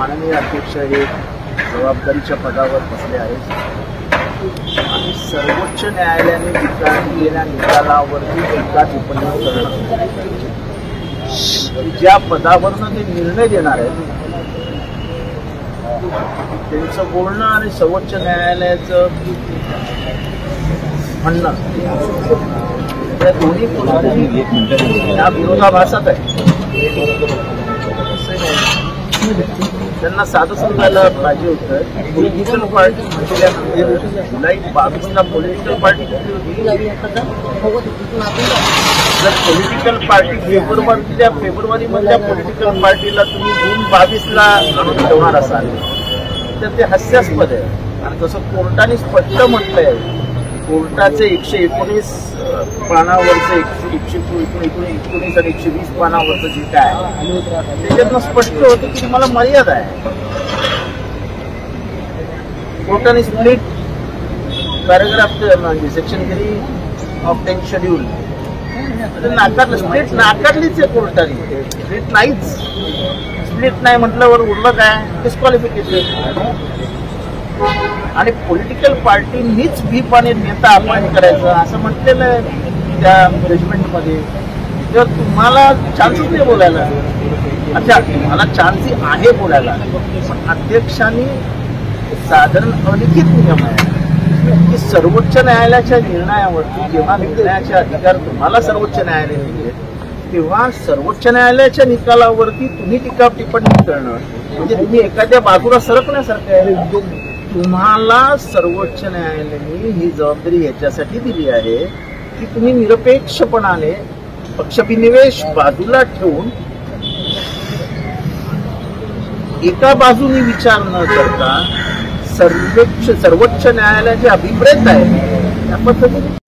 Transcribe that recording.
माननीय अध्यक्ष हे जबाबदारीच्या पदावर बसले आहेत आणि सर्वोच्च न्यायालयाने दिलेल्या निकालावरती टीका टिप्पणी करणं, ज्या पदावरनं ते निर्णय देणार आहेत त्यांचं बोलणं आणि सर्वोच्च न्यायालयाचं म्हणणं या दोन्ही या विरोधाभासात आहे. त्यांना साधं समजायला पाहिजे होतं. पॉलिटिकल पार्टी म्हटल्यानंतर जुलै 22ला पॉलिटिकल पार्टी जर पॉलिटिकल पार्टी फेब्रुवारीमधल्या पॉलिटिकल पार्टीला तुम्ही जून 22ला आणून ठेवणार असाल तर ते हास्यास्पद आहे. आणि तसं कोर्टाने स्पष्ट म्हटलंय, कोर्टाचे 119 पानावरचं 119 आणि 120 पानावरचं जे काय त्याच्यातनं स्पष्ट होतं की तुम्हाला मर्यादा आहे. कोर्टाने स्प्लिट पॅराग्राफ म्हणजे सेक्शन 3 ऑफ 10 शेड्यूल नाकारलं. स्प्लिट नाकारलीच आहे कोर्टाने, स्प्लिट नाहीच. स्प्लिट नाही म्हटल्यावर उरलं काय, डिस्क्वालिफिकेशन. आणि पॉलिटिकल पार्टीनीच व्हीपाने नेता अपॉइंट करायचं असं म्हटलेलं आहे त्या जजमेंटमध्ये. तर तुम्हाला चान्सच नाही बोलायला. अच्छा, तुम्हाला चान्स आहे बोलायला, पण अध्यक्षांनी साधारण अलिखित नियम आहे की सर्वोच्च न्यायालयाच्या निर्णयावरती जेव्हा निर्णयाचे अधिकार तुम्हाला सर्वोच्च न्यायालयाने दिले तेव्हा सर्वोच्च न्यायालयाच्या निकालावरती तुम्ही टीका टिप्पणी करणं म्हणजे तुम्ही एखाद्या बाजूला सरकण्यासारखं आहे. तुम्हाला सर्वोच्च न्यायालयाने ही जबाबदारी याच्यासाठी दिली आहे की तुम्ही निरपेक्षपणाने पक्षविनिवेश बाजूला ठेवून एका बाजूने विचार न करता सर्वोच्च न्यायालयाचे अभिप्रेत आहे त्या पद्धतीने